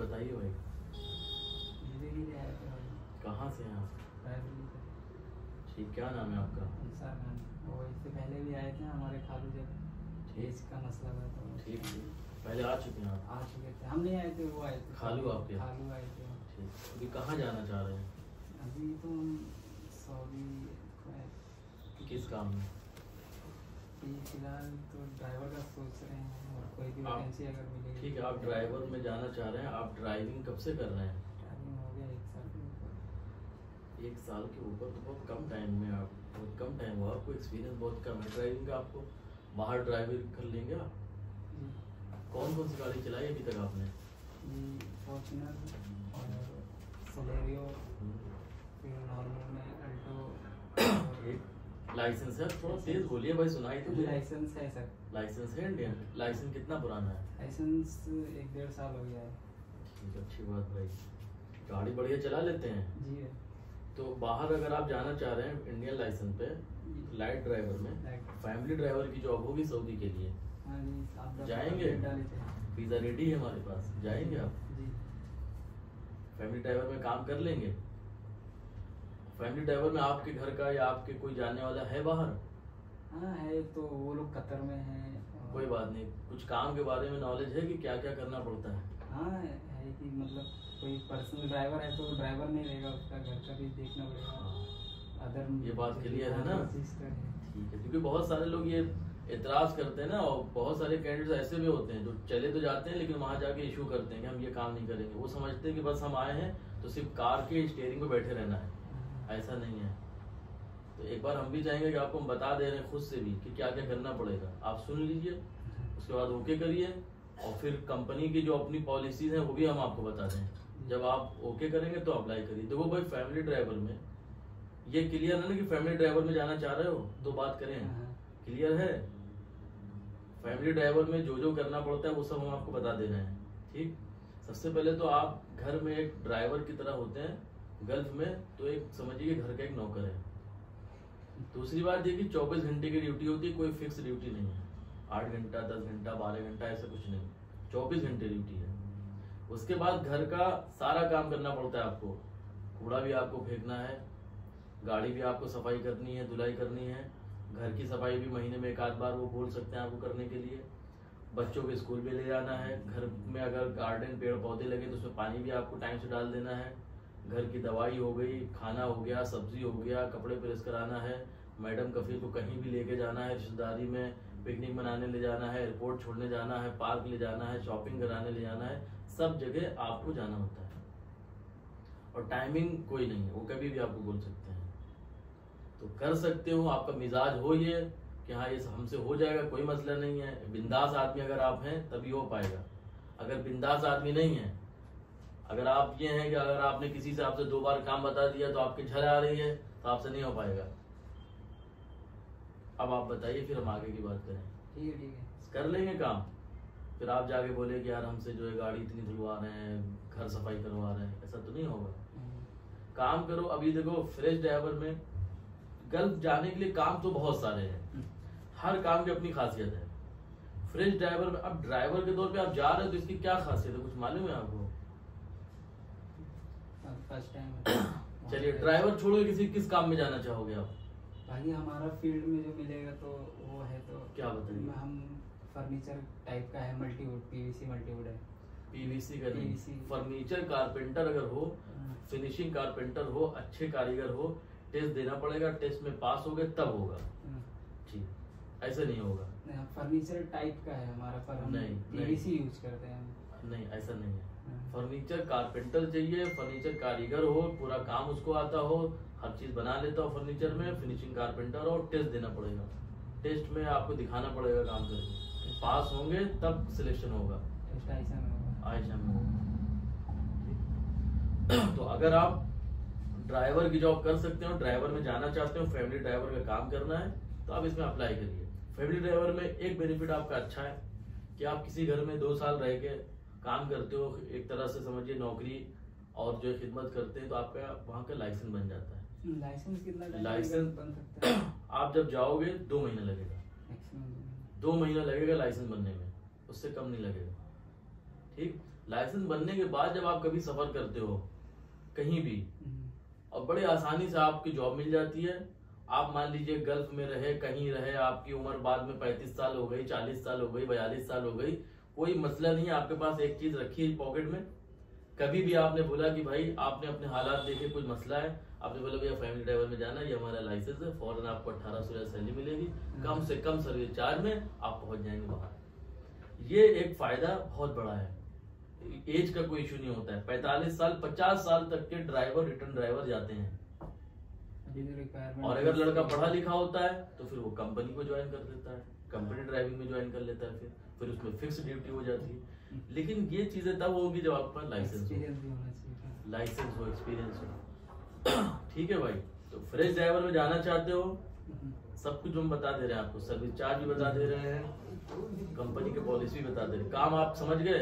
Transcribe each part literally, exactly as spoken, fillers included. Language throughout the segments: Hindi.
बताइए भाई, धीरे धीरे आए थे भाई। कहाँ से हैं आप? रायबरेली से। ठीक, क्या नाम है आपका? अंसार खान। वो इससे पहले भी आए थे हमारे खालू, जब एज का मसला हुआ था वो ठीक ठीक, पहले आ चुके हैं आप? आ चुके थे। हम नहीं आए थे, वो आए थे। खालू आपके? खालू आए थे। ठीक, अभी कहाँ जाना चाह रहे हैं? अभी तो हम सऊदी को आए थे। किस काम में? अभी फिलहाल तो ड्राइवर का सोच रहे हैं, और कोई भी आप- वैकेंसी अगर मिलेगी। ठीक है, आप ड्राइवर में जाना चाह रहे हैं। आप ड्राइविंग कब से कर रहे हैं? ड्राइविंग हो गया एक साल के ऊपर। एक साल के ऊपर तो बहुत कम टाइम में, आप बहुत कम टाइम हुआ, आपको एक्सपीरियंस बहुत कम है ड्राइविंग का। आपको बाहर ड्राइविंग कर लेंगे आप? जी कौन कौन सी गाड़ी चलाई अभी तक आपने? जी, फॉर्चुनर और सोलेरियो, फिर नॉर्मल में अल्टो। एक लाइसेंस है? थोड़ा तेज बोलिए भाई, सुनाई तो दे। लाइसेंस है सर। लाइसेंस है इंडियन? लाइसेंस कितना पुराना है? लाइसेंस एक डेढ़ साल हो गया है। ठीक, अच्छी बात भाई। गाड़ी बढ़िया चला लेते हैं? जी है। तो बाहर अगर आप जाना चाह रहे हैं इंडियन लाइसेंस पे, लाइट ड्राइवर में, लाइट। फैमिली ड्राइवर की जॉब होगी सऊदी के लिए, हाँ जी, आप दस जाएंगे? परसेंट डाले थे। वीजा रेडी है हमारे पास, जाएंगे आप? जी। फैमिली ड्राइवर में काम कर लेंगे? फैमिली ड्राइवर में आपके घर का या आपके कोई जानने वाला है बाहर? हाँ है, तो वो लोग कतर में हैं। और- कोई बात नहीं, कुछ काम के बारे में नॉलेज है कि क्या क्या करना पड़ता है? हाँ है कि मतलब कोई पर्सनल ड्राइवर है तो ड्राइवर नहीं रहेगा, उसका घर का भी देखना पड़ेगा। अदर ये बात क्लियर है ना? सिस्टर है। ठीक है, क्योंकि बहुत सारे लोग ये एतराज करते हैं ना, और बहुत सारे कैंडिडेट ऐसे भी होते हैं जो चले तो जाते हैं लेकिन वहां जाके इशू करते हैं कि हम ये काम नहीं करेंगे। वो समझते हैं कि बस हम आए हैं तो सिर्फ कार के स्टीयरिंग पे बैठे रहना है, ऐसा नहीं है। तो एक बार हम भी चाहेंगे कि आपको हम बता दे रहे हैं खुद से भी कि क्या क्या करना पड़ेगा। आप सुन लीजिए, उसके बाद ओके करिए, और फिर कंपनी की जो अपनी पॉलिसीज हैं वो भी हम आपको बता दें। जब आप ओके करेंगे तो अप्लाई करिए। देखो भाई, फैमिली ड्राइवर में ये क्लियर है ना कि फैमिली ड्राइवर में जाना चाह रहे हो? दो बात करें, क्लियर है? फैमिली ड्राइवर में जो जो करना पड़ता है वो सब हम आपको बता दे रहे हैं। ठीक, सबसे पहले तो आप घर में एक ड्राइवर की तरह होते हैं, गल्फ में तो एक समझिए घर का एक नौकर है। दूसरी बात ये कि चौबीस घंटे की ड्यूटी होती है, कोई फिक्स ड्यूटी नहीं है। आठ घंटा, दस घंटा, बारह घंटा, ऐसा कुछ नहीं, चौबीस घंटे ड्यूटी है। उसके बाद घर का सारा काम करना पड़ता है आपको। कूड़ा भी आपको फेंकना है, गाड़ी भी आपको सफाई करनी है, धुलाई करनी है, घर की सफाई भी महीने में एक आध बार वो बोल सकते हैं आपको करने के लिए। बच्चों को स्कूल भी ले जाना है, घर में अगर गार्डन पेड़ पौधे लगे तो उसमें पानी भी आपको टाइम से डाल देना है। घर की दवाई हो गई, खाना हो गया, सब्जी हो गया, कपड़े प्रेस कराना है, मैडम कफील को कहीं भी लेके जाना है, रिश्तेदारी में पिकनिक मनाने ले जाना है, एयरपोर्ट छोड़ने जाना है, पार्क ले जाना है, शॉपिंग कराने ले जाना है, सब जगह आपको जाना होता है। और टाइमिंग कोई नहीं है, वो कभी भी आपको बोल सकते हैं। तो कर सकते हो, आपका मिजाज हो ये कि हाँ ये हमसे हो जाएगा, कोई मसला नहीं है। बिंदास आदमी अगर आप हैं तभी हो पाएगा। अगर बिंदास आदमी नहीं है, अगर आप ये हैं कि अगर आपने किसी से आपसे दो बार काम बता दिया तो आपकी झल आ रही है, तो आपसे नहीं हो पाएगा। अब आप बताइए, फिर हम आगे की बात करें। ठीक है, ठीक है। कर लेंगे काम, फिर आप जाके बोले कि यार हमसे जो है गाड़ी इतनी धुलवा रहे हैं, घर सफाई करवा रहे हैं, ऐसा तो नहीं होगा। काम करो। अभी देखो, फ्रेश ड्राइवर में गल्फ जाने के लिए काम तो बहुत सारे हैं, हर काम की अपनी खासियत है। फ्रेश ड्राइवर में, अब ड्राइवर के तौर पे आप जा रहे हो तो इसकी क्या खासियत है, कुछ मालूम है आपको? First time. चलिए, ड्राइवर छोड़ के किसी किस काम में जाना चाहोगे आप? बाकी हमारा फील्ड में जो मिलेगा तो वो है, तो क्या बताइए? हम फर्नीचर टाइप का है, मल्टीवुड, पीवीसी मल्टीवुड है। पीवीसी का नहीं, पीवीसी। फर्नीचर कारपेंटर अगर हो, फिनिशिंग कारपेंटर हो, अच्छे कारीगर हो, टेस्ट देना पड़ेगा। टेस्ट में पास हो गए तब होगा। ठीक, ऐसे नहीं होगा। नहीं, फर्नीचर टाइप का है हमारा, पर हम नहीं, पीवीसी यूज करते हैं। नहीं, ऐसा नहीं है। फर्नीचर कारपेंटर चाहिए, फर्नीचर कारीगर हो, पूरा काम उसको आता हो, हर चीज बना लेता हो फर्नीचर में, फिनिशिंग कारपेंटर हो, टेस्ट देना पड़ेगा। टेस्ट में आपको दिखाना पड़ेगा काम करके, पास होंगे तब सिलेक्शन होगा। टेस्ट आयशा में होगा। आयशा में होगा। तो अगर आप ड्राइवर की जॉब कर सकते हो, ड्राइवर में जाना चाहते हो, फैमिली ड्राइवर का काम करना है, तो आप इसमें अप्लाई करिए। फैमिली ड्राइवर में एक बेनिफिट आपका अच्छा है कि आप किसी घर में दो साल रह के काम करते हो, एक तरह से समझिए नौकरी और जो खिदमत करते हैं, तो आपका वहाँ का लाइसेंस बन जाता है। लाइसेंस कितना टाइम लाइसेंस बन सकता है? आप जब जाओगे दो महीना लगेगा, मैक्सिमम दो महीना लगेगा लाइसेंस बनने में, उससे कम नहीं लगेगा। ठीक, लाइसेंस बनने के बाद जब आप कभी सफर करते हो कहीं भी, और बड़े आसानी से आपकी जॉब मिल जाती है। आप मान लीजिए गल्फ में रहे, कहीं रहे, आपकी उम्र बाद में पैंतीस साल हो गई, चालीस साल हो गई, बयालीस साल हो गई, कोई मसला नहीं है। आपके पास एक चीज रखी है पॉकेट में, कभी भी आपने बोला कि भाई आपने अपने हालात देखे, कुछ मसला है, आपने बोला भैया फैमिली ड्राइवर में जाना, ये हमारा लाइसेंस है, फौरन आपको अठारह सौ सैलरी मिलेगी, कम से कम सर्विस चार्ज में आप पहुंच जाएंगे वहां। ये एक फायदा बहुत बड़ा है। एज का कोई इशू नहीं होता है। पैंतालीस साल पचास साल तक के ड्राइवर, रिटर्न ड्राइवर जाते हैं। और अगर लड़का पढ़ा लिखा होता है तो फिर वो कंपनी को ज्वाइन कर देता है, कंपनी ड्राइविंग में ज्वाइन कर लेता है, फिर फिर उसमें फिक्स ड्यूटी हो जाती है। लेकिन ये चीजें तब होगी जब आपके पास लाइसेंस हो, लाइसेंस हो, एक्सपीरियंस हो। ठीक है भाई, तो फ्रेश ड्राइवर में जाना चाहते हो, सब कुछ हम बता दे रहे हैं आपको, सर्विस चार्ज भी बता दे रहे हैं, कंपनी के पॉलिसी भी बता दे रहे हैं। काम आप समझ गए?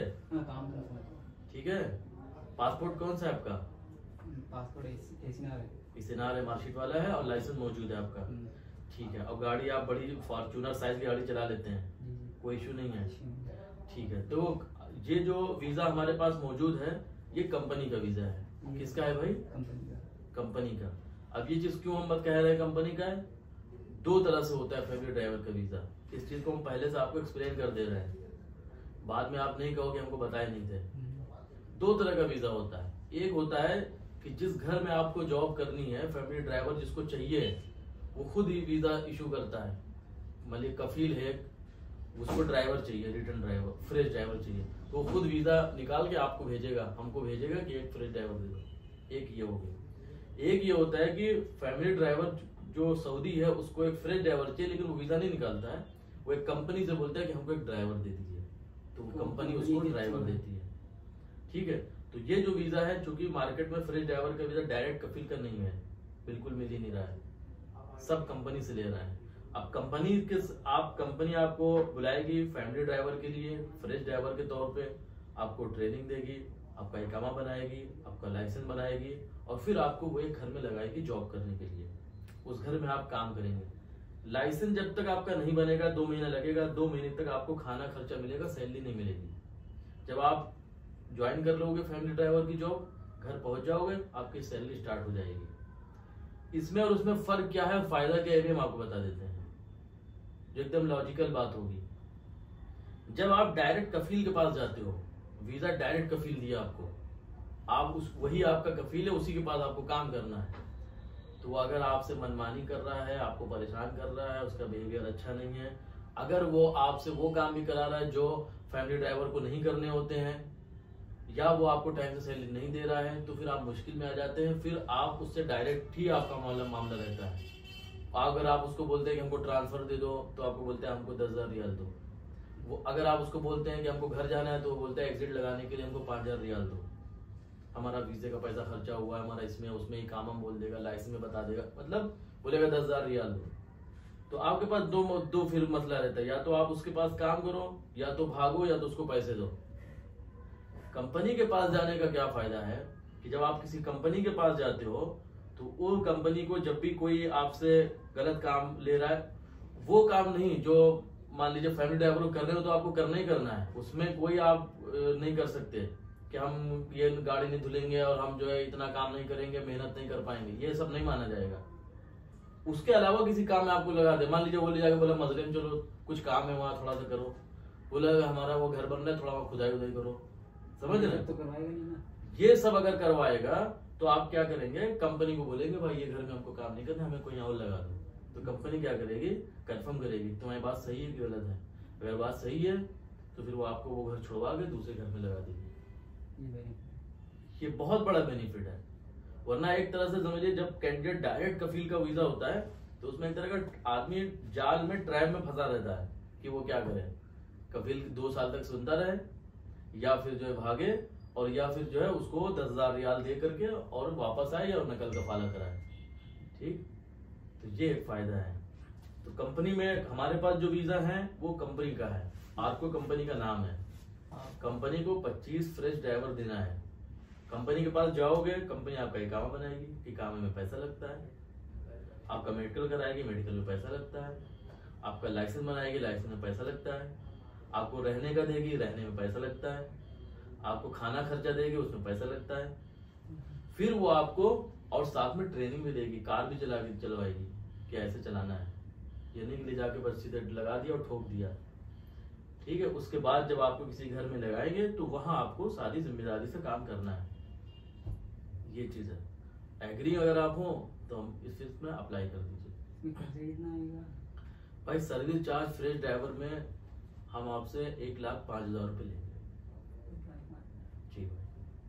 ठीक है। पासपोर्ट कौन सा है आपका? पासपोर्ट एसीनार है। एसीनार है, मार्कशीट वाला है और लाइसेंस मौजूद है आपका। ठीक है। और गाड़ी आप बड़ी फॉर्च्यूनर साइज की गाड़ी चला लेते हैं, कोई इशू नहीं है। ठीक है। तो ये जो वीजा हमारे पास मौजूद है ये कंपनी का वीजा है। किसका है भाई? कंपनी का। कंपनी का। अब ये चीज क्यों हम बात कह रहे हैं कंपनी का है? दो तरह से होता है फैमिली ड्राइवर का वीजा। इस चीज को हम पहले से आपको एक्सप्लेन कर दे रहे हैं, बाद में आप नहीं कहोगे हमको बताए नहीं थे। दो तरह का वीजा होता है। एक होता है कि जिस घर में आपको जॉब करनी है, फैमिली ड्राइवर जिसको चाहिए वो खुद ही वीजा इशू करता है। मतलब कफील है, उसको ड्राइवर चाहिए, रिटर्न ड्राइवर, फ्रेश ड्राइवर चाहिए, तो खुद वीजा निकाल के आपको भेजेगा, हमको भेजेगा कि एक फ्रेश ड्राइवर दे दो। एक ये हो गया। एक ये होता है कि फैमिली ड्राइवर जो सऊदी है उसको एक फ्रेश ड्राइवर चाहिए, लेकिन वो वीजा नहीं निकालता है, वो एक कंपनी से बोलता है कि हमको एक ड्राइवर दे दीजिए, तो वो कंपनी उसको ड्राइवर देती है। ठीक है। तो ये जो वीजा है, चूंकि मार्केट में फ्रेश ड्राइवर का वीजा डायरेक्ट कफील का नहीं है, बिल्कुल मिल ही नहीं रहा है, सब कंपनी से ले रहा है। अब कंपनी किस आप कंपनी आपको बुलाएगी फैमिली ड्राइवर के लिए, फ्रेश ड्राइवर के तौर पे आपको ट्रेनिंग देगी, आपका इकामा बनाएगी, आपका लाइसेंस बनाएगी, और फिर आपको वो एक घर में लगाएगी जॉब करने के लिए। उस घर में आप काम करेंगे। लाइसेंस जब तक आपका नहीं बनेगा, दो महीना लगेगा, दो महीने तक आपको खाना खर्चा मिलेगा, सैलरी नहीं मिलेगी। जब आप ज्वाइन कर लोगे फैमिली ड्राइवर की जॉब, घर पहुंच जाओगे, आपकी सैलरी स्टार्ट हो जाएगी। इसमें और उसमें फर्क क्या है, फायदा क्या है, हम आपको बता देते हैं, जो एकदम लॉजिकल बात होगी। जब आप डायरेक्ट कफील के पास जाते हो, वीजा डायरेक्ट कफील दिया आपको, आप उस वही आपका कफील है, उसी के पास आपको काम करना है। तो वो अगर आपसे मनमानी कर रहा है, आपको परेशान कर रहा है, उसका बिहेवियर अच्छा नहीं है, अगर वो आपसे वो काम भी करा रहा है जो फैमिली ड्राइवर को नहीं करने होते हैं, या वो आपको टाइम से सैलरी नहीं दे रहा है, तो फिर आप मुश्किल में आ जाते हैं। फिर आप उससे डायरेक्ट ही आपका मामला मामला रहता है। अगर आप उसको बोलते हैं कि हमको ट्रांसफर दे दो, तो आपको बोलते हैं हमको दस हजार रियाल दो। वो अगर आप उसको बोलते हैं कि हमको घर जाना है, तो वो बोलता है एग्जिट लगाने के लिए हमको पांच हजार रियाल दो, हमारा वीजे का पैसा खर्चा हुआ है, हमारा इसमें उसमें ही काम हम बोल देगा, लाइसेंस में बता देगा, मतलब बोलेगा दस हजार रियाल दो। तो आपके पास दो दो फिर मसला रहता है, या तो आप उसके पास काम करो, या तो भागो, या तो उसको पैसे दो। कंपनी के पास जाने का क्या फायदा है कि जब आप किसी कंपनी के पास जाते हो, तो वो कंपनी को जब भी कोई आपसे गलत काम ले रहा है, वो काम नहीं जो मान लीजिए फैमिली ड्राइवर को कर रहे हो, तो आपको करना ही करना है। उसमें कोई आप नहीं कर सकते कि हम ये गाड़ी नहीं धुलेंगे और हम जो है इतना काम नहीं करेंगे, मेहनत नहीं कर पाएंगे, ये सब नहीं माना जाएगा। उसके अलावा किसी काम में आपको लगा दे, मान लीजिए वो ले जाके बोला मजरे में चलो कुछ काम है वहाँ थोड़ा सा करो, बोला हमारा वो घर बन रहा है थोड़ा वहाँ खुदाई उदाई करो, समझ रहे? तो करवाएगा नहीं ना। ये सब अगर करवाएगा तो आप क्या करेंगे, कंपनी को बोलेंगे भाई ये घर में हमको काम नहीं करना, हमें कोई और लगा दो। तो कंपनी क्या करेगी, कंफर्म करेगी तुम्हारी बात सही है कि गलत है। अगर बात सही है तो फिर वो आपको वो घर छुड़वा के दूसरे घर में लगा देगी। ये बहुत बड़ा बेनिफिट है। वरना एक तरह से समझिए, जब कैंडिडेट डायरेक्ट कफील का वीजा होता है तो उसमें एक तरह का आदमी जाल में, ट्रैप में फंसा रहता है कि वो क्या करे, कफील दो साल तक सुनता रहे, या फिर जो है भागे, और या फिर जो है उसको दस हजार रियाल दे करके और वापस आए और नकल कफाला कराए। ठीक, तो ये एक फायदा है। तो कंपनी में हमारे पास जो वीजा है वो कंपनी का है, आर्को कंपनी का नाम है। कंपनी को पच्चीस फ्रेश ड्राइवर देना है। कंपनी के पास जाओगे, कंपनी आपका इकामा बनाएगी, इकामे में पैसा लगता है, आपका मेडिकल कराएगी, मेडिकल में पैसा लगता है, आपका लाइसेंस बनाएगी, लाइसेंस में पैसा लगता है, आपको रहने का देगी, रहने में पैसा लगता है, आपको खाना खर्चा देगी, उसमें पैसा लगता है। फिर वो आपको और साथ में ट्रेनिंग भी देगी, कार भी चला के चलवाएगी कि ऐसे चलाना है, ये नहीं कि ले जाके बस सीधे लगा दिया और ठोक दिया। ठीक है, उसके बाद जब आपको किसी घर में लगाएंगे तो वहां आपको सारी जिम्मेदारी से काम करना है। ये चीज है। एग्री अगर आप हो तो हम इस चीज में अप्लाई कर दीजिए। कितना आएगा भाई? सर्विस चार्ज फ्रेश ड्राइवर में हम आपसे एक लाख पांच हजार रुपये लेंगे। जी भाई।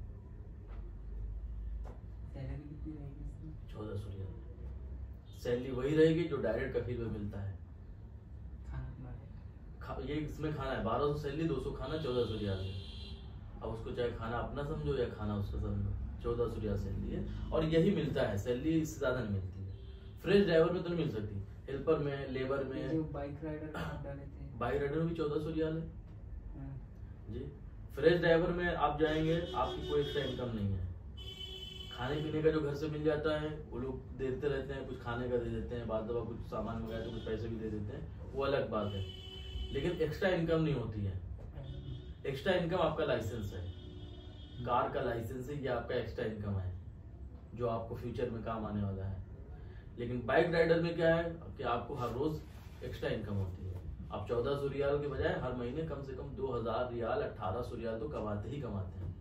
सैलरी कितनी रहेगी इसमें? चौदह सौ रियाल सैलरी वही रहेगी जो डायरेक्ट कफील में मिलता है। खाना खा, ये इसमें खाना है बारह सौ सैलरी, दो सौ खाना, चौदह सौ रियाल है। अब उसको चाहे खाना अपना समझो या खाना उसका समझो, चौदह सौ रियाल सैलरी है। और यही मिलता है, सैलरी इससे ज्यादा नहीं मिलती है। फ्रेश ड्राइवर में तो नहीं मिल सकती, हेल्पर में, लेबर में। जो बाइक राइडर डाले थे, बाइक राइडर में भी चौदह सौ रियाल है हाँ। जी। फ्रेश ड्राइवर में आप जाएंगे, आपकी कोई एक्स्ट्रा इनकम नहीं है। खाने पीने का जो घर से मिल जाता है वो लोग देते रहते हैं, कुछ खाने का दे देते हैं, बाद दफा कुछ सामान मंगाए तो कुछ पैसे भी दे देते हैं, वो अलग बात है। लेकिन एक्स्ट्रा इनकम नहीं होती है। एक्स्ट्रा इनकम आपका लाइसेंस है, कार का लाइसेंस है, ये आपका एक्स्ट्रा इनकम है जो आपको फ्यूचर में काम आने वाला है। लेकिन बाइक राइडर में क्या है कि आपको हर रोज एक्स्ट्रा इनकम होती है। आप चौदह सौ रियाल के बजाय हर महीने कम से कम दो हजार रियाल, अठारह सौ रियाल तो कमाते ही कमाते हैं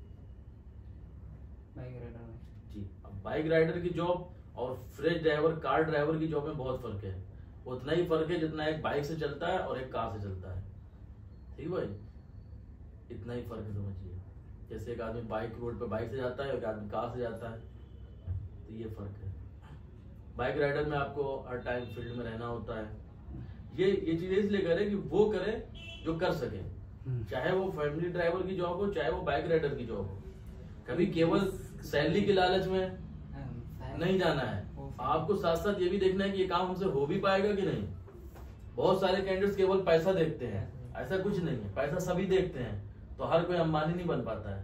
बाइक राइडर में। जी। अब बाइक राइडर की जॉब और फ्रेश ड्राइवर, कार ड्राइवर की जॉब में बहुत फर्क है। उतना ही फर्क है जितना एक बाइक से चलता है और एक कार से चलता है। ठीक भाई, इतना ही फर्क है, समझिए। जैसे एक आदमी बाइक रोड पे बाइक से जाता है, एक आदमी कार से जाता है, तो ये फर्क है। बाइक राइडर में आपको हर टाइम फील्ड में रहना होता है। ये ये चीजें इसलिए करे कि वो करे जो कर सके, चाहे वो फैमिली ड्राइवर की जॉब हो, चाहे वो बाइक राइडर की जॉब हो। कभी केवल सैलरी के लालच में नहीं जाना है, आपको साथ साथ ये भी देखना है कि ये काम हमसे हो भी पाएगा कि नहीं। बहुत सारे कैंडिडेट्स केवल पैसा देखते हैं, ऐसा कुछ नहीं है। पैसा सभी देखते हैं, तो हर कोई अंबानी नहीं बन पाता है।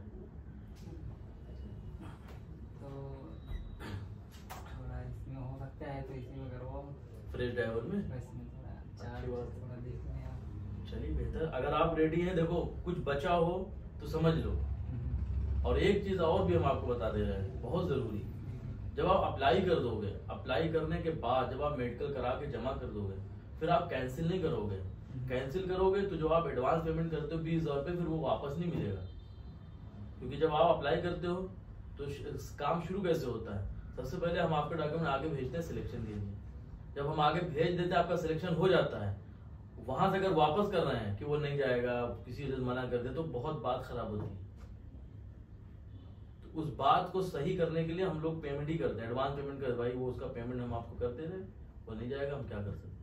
तो थोड़ा इसमें हो सकता है, तो इसी में करवाओ फ्रेश ड्राइवर में इसमें थोड़ा चार्ज थोड़ा देख लें आप। चलिए बेहतर, अगर आप रेडी हैं, देखो कुछ बचा हो तो समझ लो। और एक चीज और भी हम आपको बता दे रहे हैं, बहुत जरूरी। जब आप अप्लाई कर दोगे, अप्लाई करने के बाद जब आप मेडिकल करा के जमा कर दोगे, फिर आप कैंसिल नहीं करोगे। कैंसिल करोगे तो जो आप एडवांस पेमेंट करते हो बीस हजार रुपये, फिर वो वापस नहीं मिलेगा। क्योंकि जब आप अप्लाई करते हो तो काम शुरू कैसे होता है, सबसे पहले हम आपका डॉक्यूमेंट आगे भेजते हैं सिलेक्शन के लिए। जब हम आगे भेज देते हैं, आपका सिलेक्शन हो जाता है, वहां से अगर वापस कर रहे हैं कि वो नहीं जाएगा, किसी वजह से मना कर दे, तो बहुत बात खराब होती है। तो उस बात को सही करने के लिए हम लोग पेमेंट ही करते हैं, एडवांस पेमेंट कर, भाई वो उसका पेमेंट हम आपको कर दे रहे, वो नहीं जाएगा, हम क्या कर सकते हैं।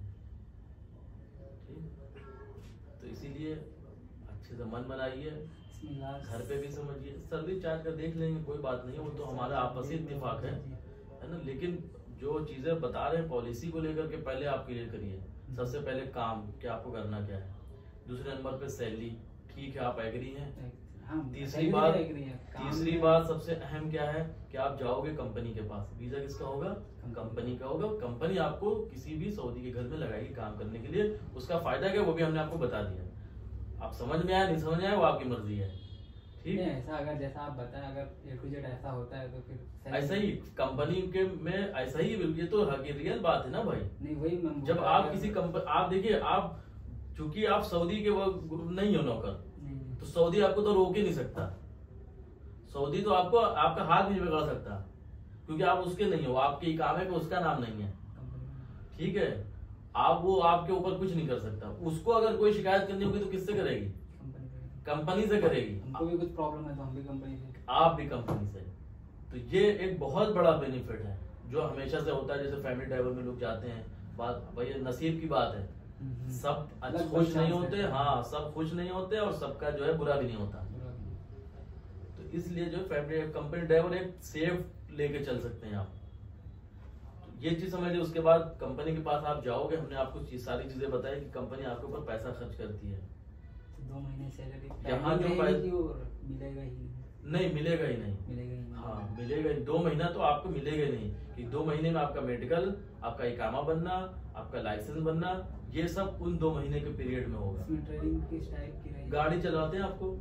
ठीक, तो इसीलिए अच्छे से मन बनाइए, घर पे भी समझिए। सर्विस चार्ज का देख लेंगे, कोई बात नहीं, वो तो हमारा आपसी इत्तेफाक है, है ना। लेकिन जो चीजें बता रहे हैं पॉलिसी को लेकर के, पहले आप क्लियर करिए। सबसे पहले काम क्या आपको करना क्या है, दूसरे नंबर पे सैलरी, ठीक है आप एग्री हैं। हाँ, तीसरी बात तीसरी बात सबसे अहम क्या है कि आप जाओगे कंपनी के पास। वीजा किसका होगा, कंपनी का होगा। कंपनी आपको किसी भी सऊदी के घर में लगाएगी काम करने के लिए। उसका फायदा क्या, वो भी हमने आपको बता दिया। आप समझ में आया नहीं समझ में आया, वो आपकी मर्जी है। ठीक है, ऐसा अगर जैसा आप बताएं, अगर ए टू जेड ऐसा होता है तो फिर ऐसा ही कंपनी के में ऐसा ही, ये तो रियल बात है ना भाई। नहीं वही जब आप किसी कंपनी, आप देखिए, आप चूंकि आप सऊदी के वो नहीं हो नौकर, तो सऊदी आपको तो रोक ही नहीं सकता। सऊदी तो आपको आपका हाथ नहीं पकड़ सकता, क्योंकि आप उसके नहीं हो, आपके इकामे पे उसका नाम नहीं है। ठीक है, आप वो आपके ऊपर कुछ नहीं कर सकता। उसको अगर कोई शिकायत करनी होगी तो किससे करेगी, कंपनी से करेगी। हमको भी कुछ प्रॉब्लम है तो हम भी कंपनी से, आप भी कंपनी से। तो ये एक बहुत बड़ा बेनिफिट है जो हमेशा से होता है। जैसे फैमिली ड्राइवर में लोग जाते हैं, बात भाई नसीब की बात है, सब अच्छे खुश नहीं होते, हाँ सब खुश नहीं होते, और सबका जो है बुरा भी नहीं होता। तो इसलिए जो फैमिली कंपनी ड्राइवर एक सेफ लेके चल सकते हैं आप। तो ये चीज समझिए। उसके बाद कंपनी के पास आप जाओगे, हमने आपको चीज, सारी चीजें बताई कि कंपनी आपके ऊपर पैसा खर्च करती है। दो महीने सैलरी यहाँ जो मिलेगा ही नहीं, मिलेगा ही नहीं, मिलेगा ही नहीं। हाँ मिलेगा ही। दो महीना तो आपको मिलेगा ही नहीं, कि दो महीने में आपका मेडिकल, आपका इकामा बनना, आपका लाइसेंस बनना, ये सब उन दो महीने के पीरियड में होगा। ट्रेनिंग किस टाइप की रहेगी? गाड़ी चलाते हैं आपको,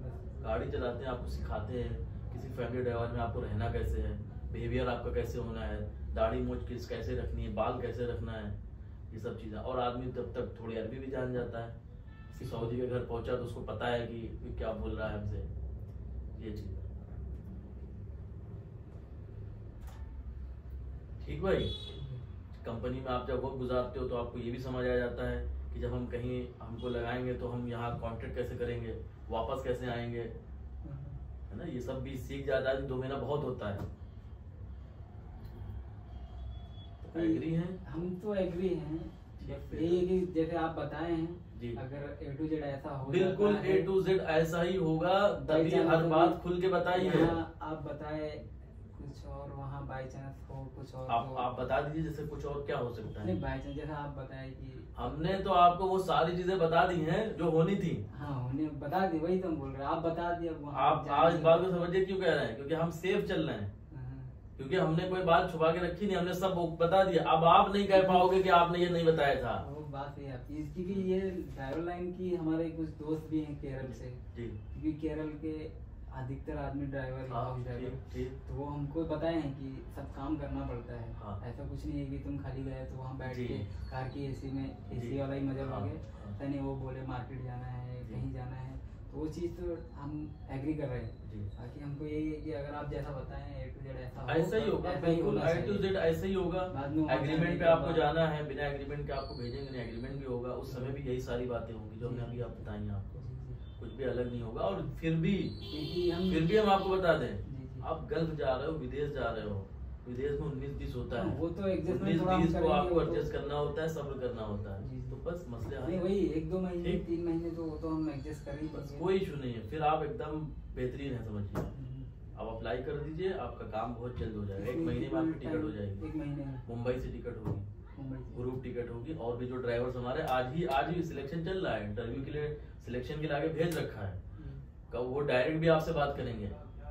गाड़ी चलाते हैं, आपको सिखाते हैं किसी फैमिली ड्राइवर में आपको रहना कैसे है, बिहेवियर आपका कैसे होना है, दाढ़ी मूंछ किस कैसे रखनी है, बाल कैसे रखना है, ये सब चीज़ें। और आदमी तब तक थोड़ी अरबी भी जान जाता है कि सऊदी के घर पहुंचा तो उसको पता है कि, कि क्या बोल रहा है हमसे, ये चीज़। ठीक भाई, कंपनी में आप जब वक्त गुजारते हो तो आपको ये भी समझ आ जाता है कि जब हम कहीं हमको लगाएंगे तो हम यहाँ कॉन्ट्रैक्ट कैसे करेंगे, वापस कैसे आएंगे, है ना, ये सब भी सीख जाता है। दो महीना बहुत होता है। एग्री हैं? हम तो एग्री हैं, यही कि जैसे आप बताए हैं जी, अगर ए टू जेड ऐसा हो बिल्कुल ए टू जेड ऐसा ही होगा, तभी हर बात खुल के बताइए। आप बताए कुछ और वहाँ बाई चांस हो कुछ और, आप तो... आप बता दीजिए जैसे कुछ और क्या हो सकता है। नहीं, बाई चांस जैसा आप बताए कि हमने तो आपको वो सारी चीजें बता दी हैं जो होनी थी। हाँ, होने बता दी, वही तो हम बोल रहे हैं, आप बता दिए। आप आज इस बात को समझिए क्यों कह रहे हैं, क्योंकि हम सेफ चल रहे हैं, क्योंकि हमने कोई बात छुपा के रखी नहीं, हमने सब बता दिया। अब आप नहीं कह पाओगे कि आपने ये नहीं बताया था। वो बात है आपकी, क्योंकि ये ड्राइवर लाइन की हमारे कुछ दोस्त भी हैं केरल से, क्योंकि केरल के अधिकतर आदमी ड्राइवर हाँ, ड्राइवर तो वो हमको बताए हैं कि सब काम करना पड़ता है। हाँ, ऐसा कुछ नहीं है कि तुम खाली गए तो वहाँ बैठ के कार की एसी में एसी वाला ही मजा लोगे। ऐसा नहीं, वो बोले मार्केट जाना है, कहीं जाना है, तो वो चीज तो हम एग्री कर रहे हैं। बाकी हमको यही है कि अगर आप जैसा बताएं ए टू जेड ऐसा ऐसा ही होगा, बिल्कुल ए टू जेड ऐसा ही होगा। एग्रीमेंट पे आपको जाना है, बिना एग्रीमेंट के आपको भेजेंगे नहीं, एग्रीमेंट भी होगा, उस समय भी यही सारी बातें होंगी जो हमने अभी आप बताई आपको, कुछ भी अलग नहीं होगा। और फिर भी हम फिर भी हम आपको बता दें, आप गल्फ जा रहे हो, विदेश जा रहे हो, विदेश में उन्नीस बीस होता है, वो तो उन्नीस बीस को आपको एडजस्ट करना होता है, सब्र करना होता है, तो बस मसले नहीं, वही एक दो महीने तीन महीने तो वो तो हम एडजस्ट कर ही बस, कोई इशू नहीं है। फिर आप एकदम बेहतरीन है, समझिए आप अप्लाई कर दीजिए, आपका काम बहुत जल्द हो जाएगा। एक महीने में आपकी टिकट हो जाएगी, एक महीने में मुंबई से टिकट होगी, ग्रुप टिकट होगी। और भी जो ड्राइवर्स हमारे आज ही आज ही सिलेक्शन चल रहा है, इंटरव्यू के लिए सिलेक्शन के लिए आगे भेज रखा है, कब वो डायरेक्ट भी आपसे बात करेंगे,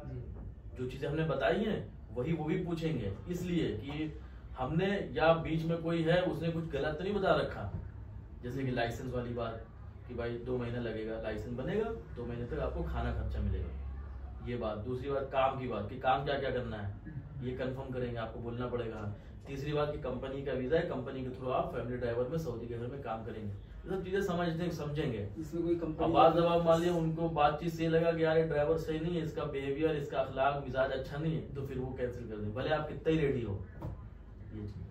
जो चीजें हमने बताई हैं वही वो भी पूछेंगे, इसलिए कि हमने या बीच में कोई है उसने कुछ गलत तो नहीं बता रखा। जैसे कि लाइसेंस वाली बात कि भाई दो महीना लगेगा, लाइसेंस बनेगा, दो महीने तक आपको खाना खर्चा मिलेगा, ये बात। दूसरी बात काम की बात कि काम क्या क्या करना है ये कंफर्म करेंगे, आपको बोलना पड़ेगा। तीसरी बात कि कंपनी का वीजा है, कंपनी के थ्रू आप फैमिली ड्राइवर में सऊदी के घर में काम करेंगे, ये सब चीजें समझते समझेंगे। इसमें कोई कंपनी अब बात जब मान लिया उनको बातचीत से लगा कि यार ड्राइवर सही नहीं है, इसका बिहेवियर, इसका अखलाक मिजाज अच्छा नहीं है, तो फिर वो कैंसिल कर दें, भले आप कितना ही रेडी हो। ये चीज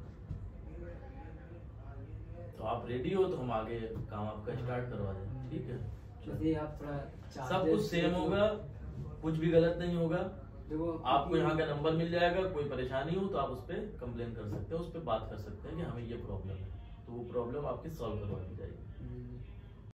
तो आप रेडी हो तो हम आगे काम आपका स्टार्ट करवा दें, ठीक है। चलिए, आप थोड़ा सब कुछ सेम होगा, कुछ भी गलत नहीं होगा। आपको यहाँ का नंबर मिल जाएगा, कोई परेशानी हो तो आप उस पर कंप्लेन कर सकते हैं, उस पर बात कर सकते हैं कि हमें ये प्रॉब्लम है, तो वो प्रॉब्लम आपकी सॉल्व करवा दी जाएगी।